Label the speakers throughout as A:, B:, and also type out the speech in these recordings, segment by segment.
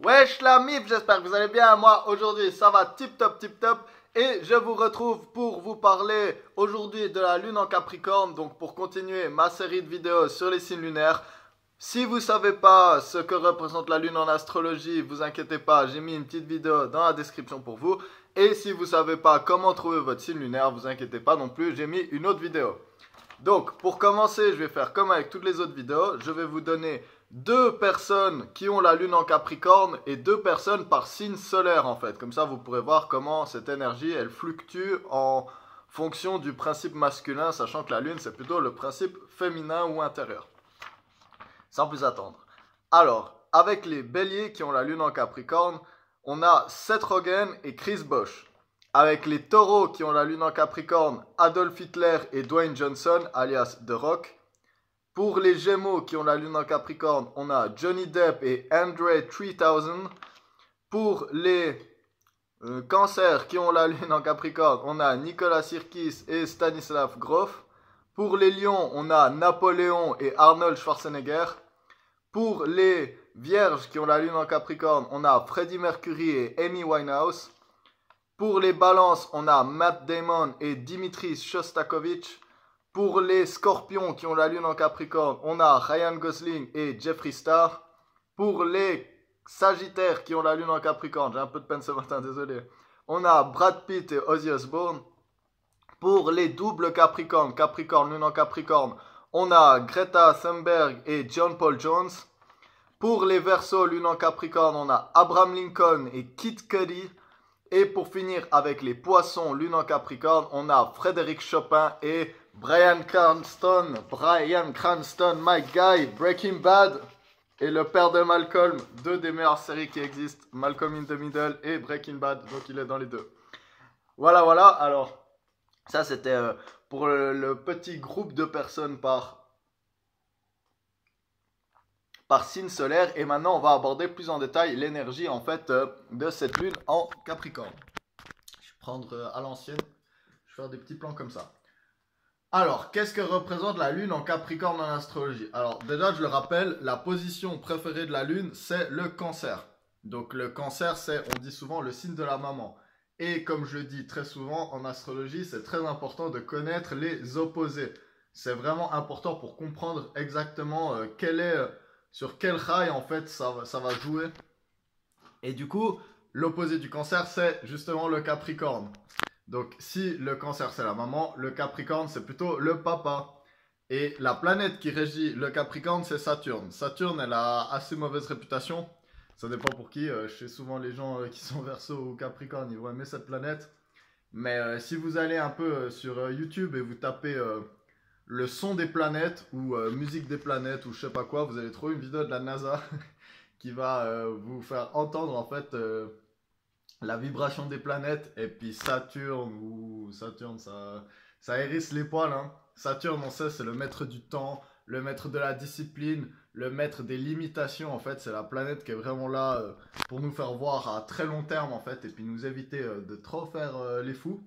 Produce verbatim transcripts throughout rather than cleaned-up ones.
A: Wesh la mif, j'espère que vous allez bien. Moi aujourd'hui ça va tip top tip top. Et je vous retrouve pour vous parler aujourd'hui de la lune en Capricorne. Donc pour continuer ma série de vidéos sur les signes lunaires. Si vous savez pas ce que représente la lune en astrologie, vous inquiétez pas, j'ai mis une petite vidéo dans la description pour vous. Et si vous savez pas comment trouver votre signe lunaire, vous inquiétez pas non plus, j'ai mis une autre vidéo. Donc pour commencer, je vais faire comme avec toutes les autres vidéos, je vais vous donner deux personnes qui ont la lune en Capricorne et deux personnes par signe solaire en fait. Comme ça vous pourrez voir comment cette énergie elle fluctue en fonction du principe masculin, sachant que la lune c'est plutôt le principe féminin ou intérieur. Sans plus attendre. Alors, avec les béliers qui ont la lune en Capricorne, on a Seth Rogen et Chris Bosh. Avec les taureaux qui ont la lune en Capricorne, Adolf Hitler et Dwayne Johnson, alias The Rock. Pour les gémeaux qui ont la lune en Capricorne, on a Johnny Depp et Andre three thousand. Pour les euh, cancers qui ont la lune en Capricorne, on a Nicolas Sirkis et Stanislav Grof. Pour les lions, on a Napoléon et Arnold Schwarzenegger. Pour les vierges qui ont la lune en Capricorne, on a Freddie Mercury et Amy Winehouse. Pour les balances, on a Matt Damon et Dimitri Shostakovich. Pour les scorpions qui ont la lune en Capricorne, on a Ryan Gosling et Jeffree Star. Pour les sagittaires qui ont la lune en Capricorne, j'ai un peu de peine ce matin, désolé. On a Brad Pitt et Ozzy Osbourne. Pour les doubles Capricorne, Capricorne, lune en Capricorne, on a Greta Thunberg et John Paul Jones. Pour les Verseaux, lune en Capricorne, on a Abraham Lincoln et Kid Cudi. Et pour finir avec les Poissons, lune en Capricorne, on a Frédéric Chopin et Bryan Cranston. Bryan Cranston, my guy, Breaking Bad. Et le père de Malcolm, deux des meilleures séries qui existent, Malcolm in the Middle et Breaking Bad, donc il est dans les deux. Voilà, voilà, alors... Ça, c'était euh, pour le, le petit groupe de personnes par, par signe solaire. Et maintenant, on va aborder plus en détail l'énergie en fait euh, de cette lune en Capricorne. Je vais prendre euh, à l'ancienne. Je vais faire des petits plans comme ça. Alors, qu'est-ce que représente la lune en Capricorne en astrologie? Alors, déjà, je le rappelle, la position préférée de la lune, c'est le cancer. Donc, le cancer, c'est, on dit souvent, le signe de la maman. Et comme je le dis très souvent, en astrologie, c'est très important de connaître les opposés. C'est vraiment important pour comprendre exactement euh, quel est, euh, sur quel rail en fait ça, ça va jouer. Et du coup, l'opposé du cancer, c'est justement le Capricorne. Donc si le cancer c'est la maman, le Capricorne c'est plutôt le papa. Et la planète qui régit le Capricorne, c'est Saturne. Saturne, elle a assez mauvaise réputation. Ça dépend pour qui, euh, je sais souvent les gens euh, qui sont Verseau ou Capricorne, ils vont aimer cette planète. Mais euh, si vous allez un peu euh, sur euh, YouTube et vous tapez euh, le son des planètes ou euh, musique des planètes ou je sais pas quoi, vous allez trouver une vidéo de la NASA qui va euh, vous faire entendre en fait euh, la vibration des planètes. Et puis Saturne, ou Saturne ça, ça hérisse les poils. Hein. Saturne, on sait, c'est le maître du temps, le maître de la discipline, le maître des limitations. En fait, c'est la planète qui est vraiment là euh, pour nous faire voir à très long terme en fait, et puis nous éviter euh, de trop faire euh, les fous.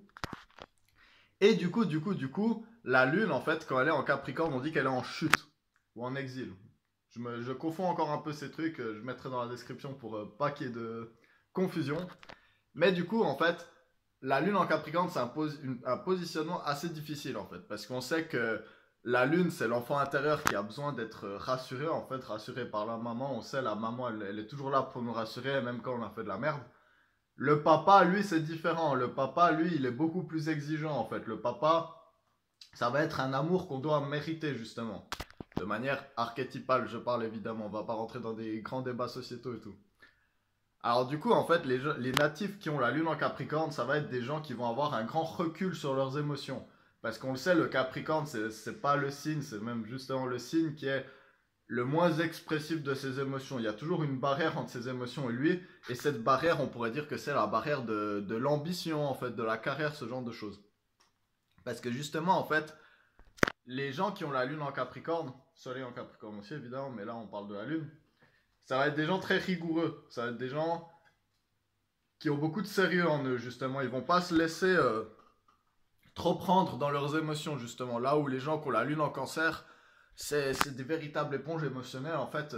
A: Et du coup, du coup, du coup, la lune en fait, quand elle est en Capricorne, on dit qu'elle est en chute ou en exil. Je, me, je confonds encore un peu ces trucs, euh, je mettrai dans la description pour euh, pas qu'il y ait de confusion. Mais du coup, en fait, la lune en Capricorne, c'est un, pos une, un positionnement assez difficile en fait, parce qu'on sait que la lune, c'est l'enfant intérieur qui a besoin d'être rassuré, en fait, rassuré par la maman. On sait, la maman, elle, elle est toujours là pour nous rassurer, même quand on a fait de la merde. Le papa, lui, c'est différent. Le papa, lui, il est beaucoup plus exigeant, en fait. Le papa, ça va être un amour qu'on doit mériter, justement. De manière archétypale, je parle évidemment. On va pas rentrer dans des grands débats sociétaux et tout. Alors du coup, en fait, les, les natifs qui ont la lune en Capricorne, ça va être des gens qui vont avoir un grand recul sur leurs émotions. Parce qu'on le sait, le Capricorne, c'est pas le signe, c'est même justement le signe qui est le moins expressif de ses émotions. Il y a toujours une barrière entre ses émotions et lui. Et cette barrière, on pourrait dire que c'est la barrière de, de l'ambition, en fait, de la carrière, ce genre de choses. Parce que justement, en fait, les gens qui ont la lune en Capricorne, soleil en Capricorne aussi évidemment, mais là on parle de la lune, ça va être des gens très rigoureux. Ça va être des gens qui ont beaucoup de sérieux en eux, justement. Ils vont pas se laisser... Euh, trop prendre dans leurs émotions, justement. Là où les gens qui ont la lune en cancer, c'est des véritables éponges émotionnelles. En fait,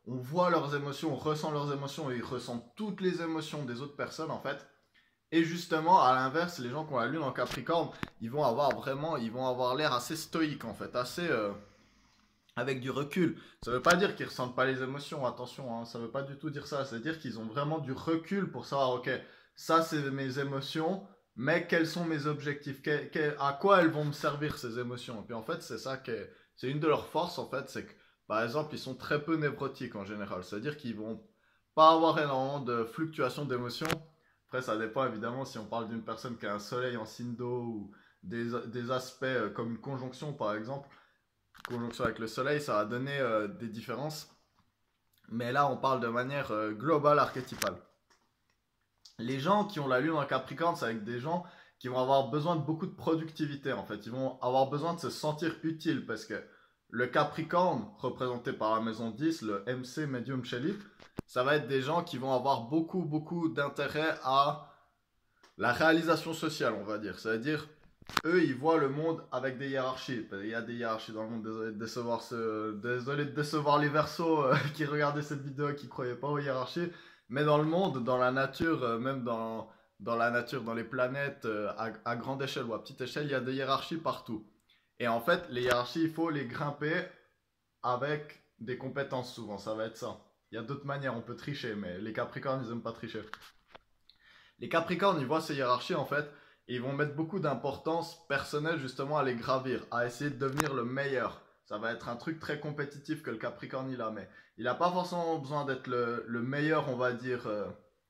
A: on voit leurs émotions, on ressent leurs émotions et ils ressentent toutes les émotions des autres personnes en fait. Et justement, à l'inverse, les gens qui ont la lune en Capricorne, ils vont avoir vraiment, ils vont avoir l'air assez stoïque en fait, assez euh, avec du recul. Ça veut pas dire qu'ils ressentent pas les émotions, attention, hein, ça veut pas du tout dire ça. C'est-à-dire qu'ils ont vraiment du recul pour savoir, ok, ça c'est mes émotions, mais quels sont mes objectifs, que- que- à quoi elles vont me servir ces émotions. Et puis en fait, c'est ça que c'est une de leurs forces en fait, c'est que par exemple, ils sont très peu névrotiques en général. C'est-à-dire qu'ils vont pas avoir énormément de fluctuations d'émotions. Après, ça dépend évidemment si on parle d'une personne qui a un soleil en signe d'eau ou des, des aspects euh, comme une conjonction par exemple. Conjonction avec le soleil, ça va donner euh, des différences. Mais là, on parle de manière euh, globale, archétypale. Les gens qui ont la lune en Capricorne, c'est avec des gens qui vont avoir besoin de beaucoup de productivité en fait. Ils vont avoir besoin de se sentir utiles parce que le Capricorne, représenté par la maison dix, le M C Medium Shelly, ça va être des gens qui vont avoir beaucoup, beaucoup d'intérêt à la réalisation sociale, on va dire. C'est-à-dire, eux, ils voient le monde avec des hiérarchies. Il y a des hiérarchies dans le monde, désolé de décevoir, ce... désolé de décevoir les Verseaux euh, qui regardaient cette vidéo et qui ne croyaient pas aux hiérarchies. Mais dans le monde, dans la nature, euh, même dans, dans la nature, dans les planètes, euh, à, à grande échelle ou à petite échelle, il y a des hiérarchies partout. Et en fait, les hiérarchies, il faut les grimper avec des compétences souvent, ça va être ça. Il y a d'autres manières, on peut tricher, mais les Capricornes, ils n'aiment pas tricher. Les Capricornes, ils voient ces hiérarchies en fait, et ils vont mettre beaucoup d'importance personnelle justement à les gravir, à essayer de devenir le meilleur. Ça va être un truc très compétitif que le Capricorne il a, mais il n'a pas forcément besoin d'être le, le meilleur, on va dire. euh,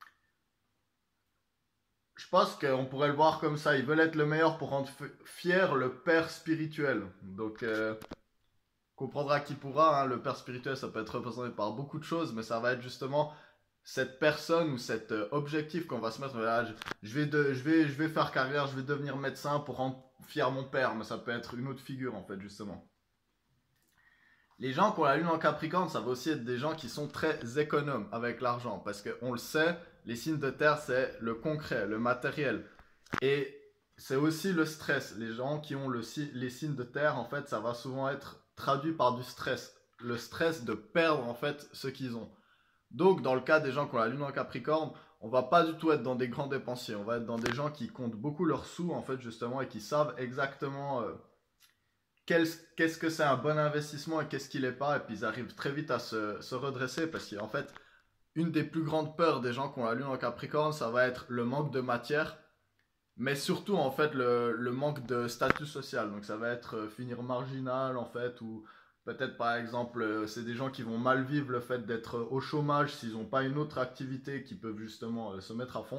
A: Je pense qu'on pourrait le voir comme ça. Ils veulent être le meilleur pour rendre fier le père spirituel. Donc, euh, comprendra qui pourra. Hein, le père spirituel, ça peut être représenté par beaucoup de choses, mais ça va être justement cette personne ou cet euh, objectif qu'on va se mettre. Là, je, je, vais de, je, vais, je vais faire carrière, je vais devenir médecin pour rendre fier mon père, mais ça peut être une autre figure en fait, justement. Les gens qui ont la lune en Capricorne, ça va aussi être des gens qui sont très économes avec l'argent. Parce qu'on le sait, les signes de terre, c'est le concret, le matériel. Et c'est aussi le stress. Les gens qui ont le, les signes de terre, en fait, ça va souvent être traduit par du stress. Le stress de perdre, en fait, ce qu'ils ont. Donc, dans le cas des gens qui ont la lune en Capricorne, on va pas du tout être dans des grands dépensiers. On va être dans des gens qui comptent beaucoup leurs sous, en fait, justement, et qui savent exactement... Euh, qu'est-ce que c'est un bon investissement et qu'est-ce qu'il n'est pas. Et puis ils arrivent très vite à se, se redresser parce qu'en fait, une des plus grandes peurs des gens qui ont la lune en Capricorne, ça va être le manque de matière, mais surtout en fait le, le manque de statut social. Donc ça va être euh, finir marginal en fait, ou peut-être par exemple, euh, c'est des gens qui vont mal vivre le fait d'être au chômage s'ils n'ont pas une autre activité qui peuvent justement euh, se mettre à fond.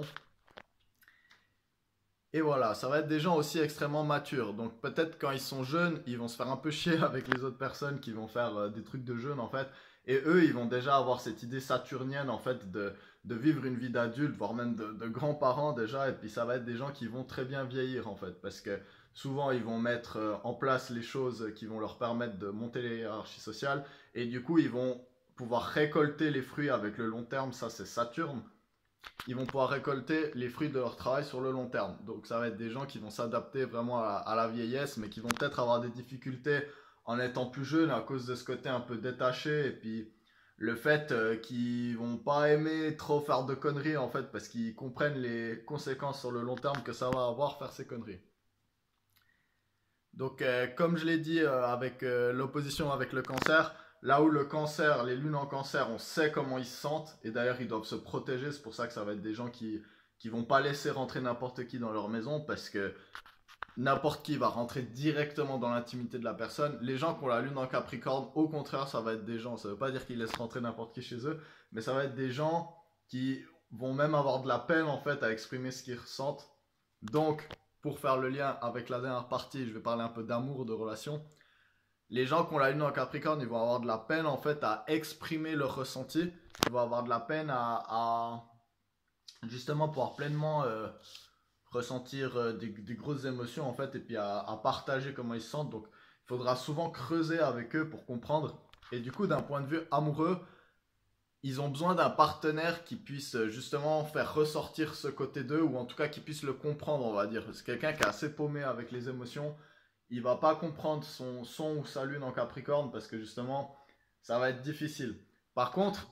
A: Et voilà, ça va être des gens aussi extrêmement matures. Donc peut-être quand ils sont jeunes, ils vont se faire un peu chier avec les autres personnes qui vont faire euh, des trucs de jeunes en fait. Et eux, ils vont déjà avoir cette idée saturnienne en fait de, de vivre une vie d'adulte, voire même de, de grands-parents déjà. Et puis ça va être des gens qui vont très bien vieillir en fait. Parce que souvent, ils vont mettre euh, en place les choses qui vont leur permettre de monter les hiérarchies sociales. Et du coup, ils vont pouvoir récolter les fruits avec le long terme. Ça, c'est Saturne. Ils vont pouvoir récolter les fruits de leur travail sur le long terme. Donc ça va être des gens qui vont s'adapter vraiment à la, à la vieillesse, mais qui vont peut-être avoir des difficultés en étant plus jeunes à cause de ce côté un peu détaché, et puis le fait euh, qu'ils vont pas aimer trop faire de conneries en fait, parce qu'ils comprennent les conséquences sur le long terme que ça va avoir faire ces conneries. Donc, euh, comme je l'ai dit euh, avec euh, l'opposition avec le cancer, là où le cancer, les lunes en cancer, on sait comment ils se sentent, et d'ailleurs ils doivent se protéger, c'est pour ça que ça va être des gens qui qui vont pas laisser rentrer n'importe qui dans leur maison, parce que n'importe qui va rentrer directement dans l'intimité de la personne. Les gens qui ont la lune en Capricorne, au contraire, ça va être des gens, ça veut pas dire qu'ils laissent rentrer n'importe qui chez eux, mais ça va être des gens qui vont même avoir de la peine en fait à exprimer ce qu'ils ressentent. Donc, pour faire le lien avec la dernière partie, je vais parler un peu d'amour, de relation. Les gens qui ont la lune en Capricorne, ils vont avoir de la peine en fait à exprimer leur ressenti. Ils vont avoir de la peine à, à justement pouvoir pleinement euh, ressentir euh, des, des grosses émotions en fait, et puis à, à partager comment ils se sentent. Donc il faudra souvent creuser avec eux pour comprendre. Et du coup, d'un point de vue amoureux, ils ont besoin d'un partenaire qui puisse euh, justement faire ressortir ce côté d'eux, ou en tout cas qui puisse le comprendre, on va dire. C'est quelqu'un qui est assez paumé avec les émotions. Il va pas comprendre son son ou sa lune en Capricorne parce que justement, ça va être difficile. Par contre,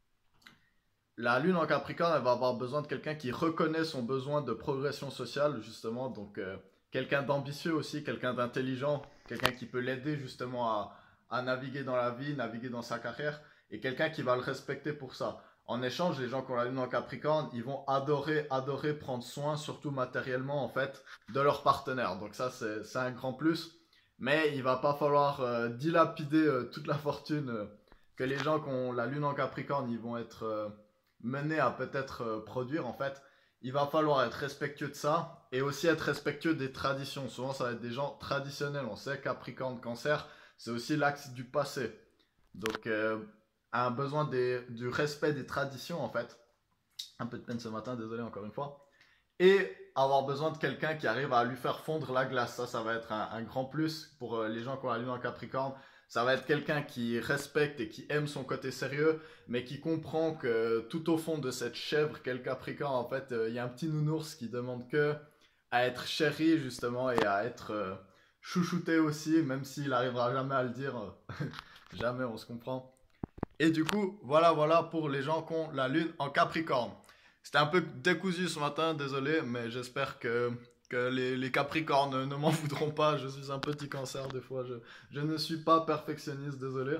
A: la lune en Capricorne, elle va avoir besoin de quelqu'un qui reconnaît son besoin de progression sociale, justement. Donc, euh, quelqu'un d'ambitieux aussi, quelqu'un d'intelligent, quelqu'un qui peut l'aider justement à, à naviguer dans la vie, naviguer dans sa carrière, et quelqu'un qui va le respecter pour ça. En échange, les gens qui ont la lune en Capricorne, ils vont adorer, adorer prendre soin, surtout matériellement, en fait, de leur partenaire. Donc ça, c'est c'est un grand plus. Mais il va pas falloir euh, dilapider euh, toute la fortune euh, que les gens qui ont la lune en Capricorne, ils vont être euh, menés à peut-être euh, produire, en fait. Il va falloir être respectueux de ça et aussi être respectueux des traditions. Souvent, ça va être des gens traditionnels. On sait Capricorne, Cancer, c'est aussi l'axe du passé. Donc, euh, un besoin des, du respect des traditions, en fait. Un peu de peine ce matin, désolé encore une fois. Et avoir besoin de quelqu'un qui arrive à lui faire fondre la glace. Ça, ça va être un, un grand plus pour euh, les gens qui ont la lune en Capricorne. Ça va être quelqu'un qui respecte et qui aime son côté sérieux, mais qui comprend que tout au fond de cette chèvre qu'est le Capricorne, en fait, euh, il y a un petit nounours qui demande que à être chéri, justement, et à être euh, chouchouté aussi, même s'il arrivera jamais à le dire. Jamais, on se comprend. Et du coup, voilà, voilà pour les gens qui ont la lune en Capricorne. C'était un peu décousu ce matin, désolé, mais j'espère que, que les, les Capricornes ne m'en voudront pas. Je suis un petit Cancer des fois, je, je ne suis pas perfectionniste, désolé.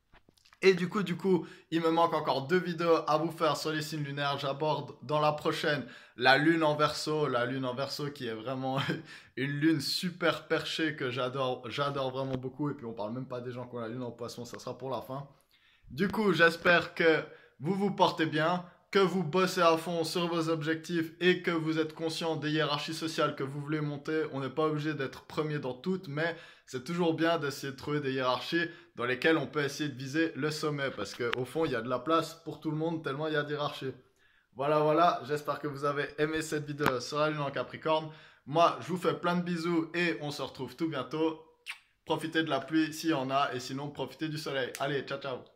A: Et du coup, du coup, il me manque encore deux vidéos à vous faire sur les signes lunaires. J'aborde dans la prochaine la lune en Verseau, la lune en Verseau qui est vraiment une lune super perchée que j'adore, j'adore vraiment beaucoup. Et puis on parle même pas des gens qui ont la lune en Poisson, ça sera pour la fin. Du coup, j'espère que vous vous portez bien, que vous bossez à fond sur vos objectifs et que vous êtes conscient des hiérarchies sociales que vous voulez monter. On n'est pas obligé d'être premier dans toutes, mais c'est toujours bien d'essayer de trouver des hiérarchies dans lesquelles on peut essayer de viser le sommet. Parce qu'au fond, il y a de la place pour tout le monde tellement il y a d'hiérarchies. Voilà, voilà, j'espère que vous avez aimé cette vidéo sur la lune en Capricorne. Moi, je vous fais plein de bisous et on se retrouve tout bientôt. Profitez de la pluie s'il y en a et sinon profitez du soleil. Allez, ciao ciao.